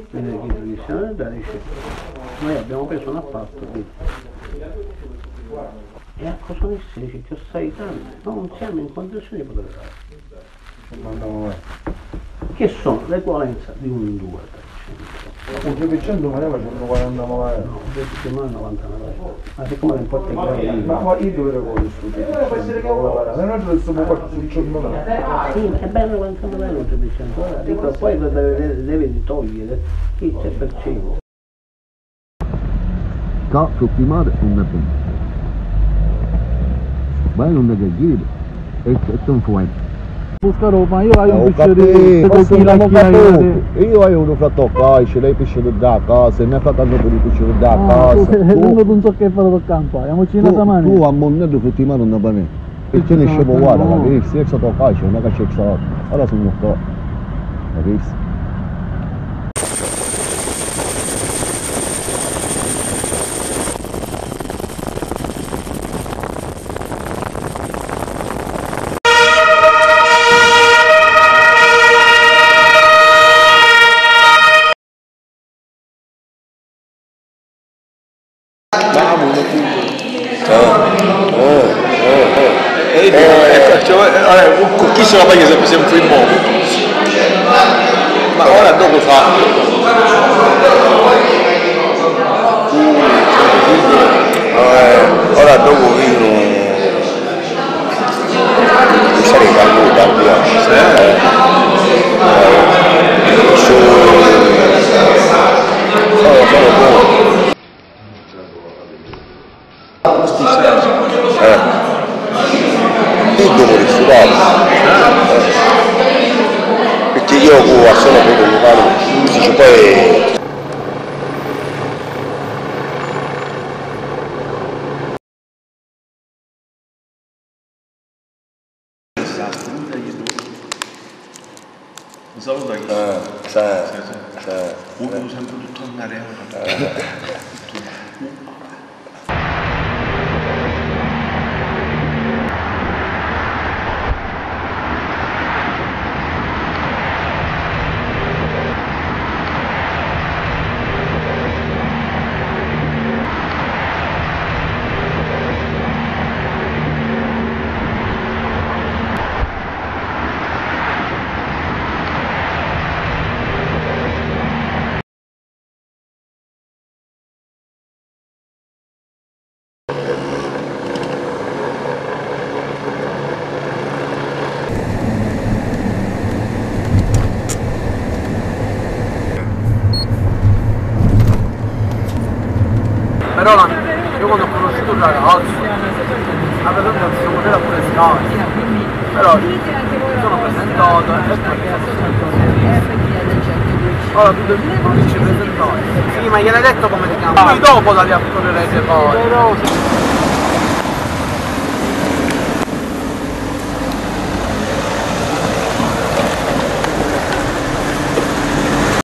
viene chi dice, dice, noi abbiamo preso un appalto qui. E a cosa mi dice? Ti ho salitato, non siamo in condizioni di poter fare. Che sono l'equivalenza di un 2%. Un 2% ma ne facendo 49 euro. No, 2% 99 euro. Ma siccome non importa il Ma io dove lo voglio studiare? Non è stiamo qua sul giornale. sì, è bello 49 euro il 2%. Dico, poi devi togliere il 3%. Ca tutti mare non ne pensa. Vai non ne chiede. E c'è un fuoco. Busca Roma, io hai un pesce di io ho uno fatto a calcio, lei pesce da casa, ne ha fatto anche per il pesce da casa. Uno non so che fare per campo, abbiamo cinato mani. Tu a monnato tutti i mani non va bene. E ce ne scepo guarda, capisci? Se è stato a calcio, non è che c'è stato. Ora sono qua. Capisci? Con chi se la paglia sempre in modo? Ma ora dopo fa. Ora dopo io sarei caduta al devo restare perché io a sono proprio locale dice poi un saluto anche uno sempre tutto andare Però io quando ho conosciuto un ragazzo, a per esempio questo modello pure Sky, però mi sono presentato e ora tu devi presentare. Sì, ma gliel'hai detto come ti chiami? Poi dopo davi a correre poi.